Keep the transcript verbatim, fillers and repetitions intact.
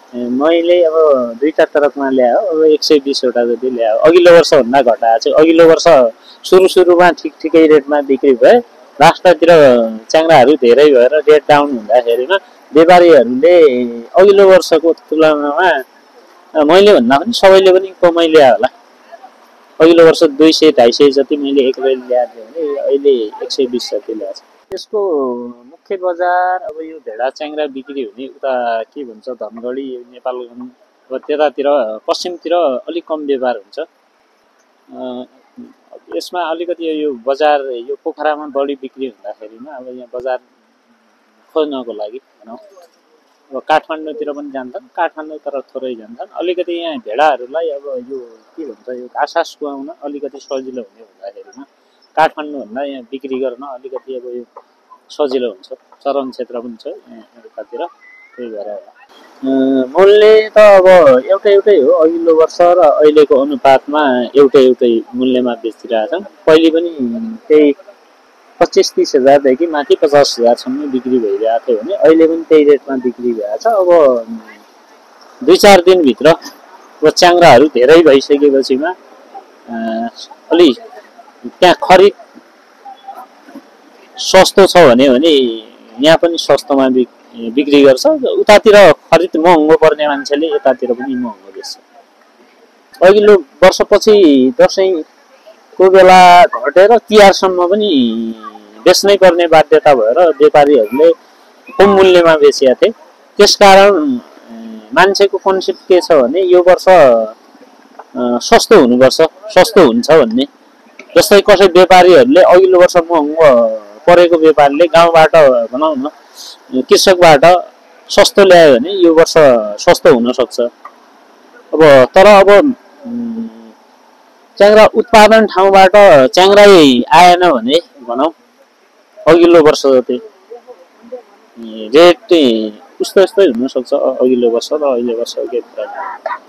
मैले अब दुईटा तरफमा ल्यायो अब एक सय बिसवटा जति ल्यायो। अघिल्लो वर्षभन्दा घटाएको छु। अघिल्लो वर्ष सुरु सुरुमा ठिक ठिकै रेटमा बिक्री भए, लास्टतिर च्याङ्राहरू धेरै भएर रेट डाउन हुँदाखेरिमा व्यापारीहरूले अघिल्लो वर्षको तुलनामा मैले भन्दा पनि सबैले पनि कमाइ ल्यायो होला। अघिल्लो वर्ष दुई सय ढाई सय जति मैले एक्लै ल्याएको थिएँ भने अहिले एक सय बिस जति ल्याएको छु। यसको मुख्य बजार अब यो भेडा च्याङ्रा बिक्री हुने उता के भन्छ धनगढी नेपालगञ्ज अब त्यतातिर पश्चिमतिर अलिक कम व्यापार हुन्छ। यसमा अलिकति यो बजार यो पोखरामा बढी बिक्री हुँदाखेरिमा अब यहाँ बजार खोज्नको लागि भनौँ अब काठमाडौँतिर पनि जान्छन्, काठमाडौँ तर थोरै जान्छन्। अलिकति यहाँ भेडाहरूलाई अब यो के भन्छ यो घाँस खुवाउन अलिकति सजिलो हुने भन्दाखेरिमा काठमाडौँभन्दा यहाँ बिक्री गर्न अलिकति अब यो सजिलो हुन्छ। चरन क्षेत्र पनि छ यतातिर, त्यही भएर होला। मूल्य त अब एउटै एउटै हो। अघिल्लो वर्ष र अहिलेको अनुपातमा एउटै एउटै मूल्यमा बेचिरहेछन्। पहिले पनि त्यही पच्चिस तिस हजारदेखि माथि पचास हजारसम्म बिक्री भइरहेको थियो भने अहिले पनि त्यही रेटमा बिक्री भएको छ। अब दुई चार दिनभित्र अब च्याङ्राहरू धेरै भइसकेपछिमा अलि त्यहाँ खरिद सस्तो छ भने भने यहाँ पनि सस्तोमा बिक्री गर्छ। उतातिर खरिद महँगो पर्ने मान्छेले यतातिर पनि महँगो बेच्छ। अघिल्लो वर्षपछि दसैँको बेला घटेर तिहारसम्म पनि बेच्नै पर्ने बाध्यता भएर व्यापारीहरूले कम मूल्यमा बेचेका थिए। त्यसकारण मान्छेको कन्सेप्ट के छ भने यो वर्ष सस्तो हुनुपर्छ, सस्तो हुन्छ भन्ने। जस्तै कसै व्यापारीहरूले अघिल्लो वर्ष महँगो परेको व्यापारीले गाउँबाट भनौँ न कृषकबाट सस्तो ल्यायो भने यो वर्ष सस्तो हुन सक्छ। अब तर अब च्याङ्रा उत्पादन ठाउँबाट च्याङ्रै आएन भने भनौँ अघिल्लो वर्ष जति रेट उस्तै उस्तै हुन सक्छ अघिल्लो वर्ष र अहिले वर्ष के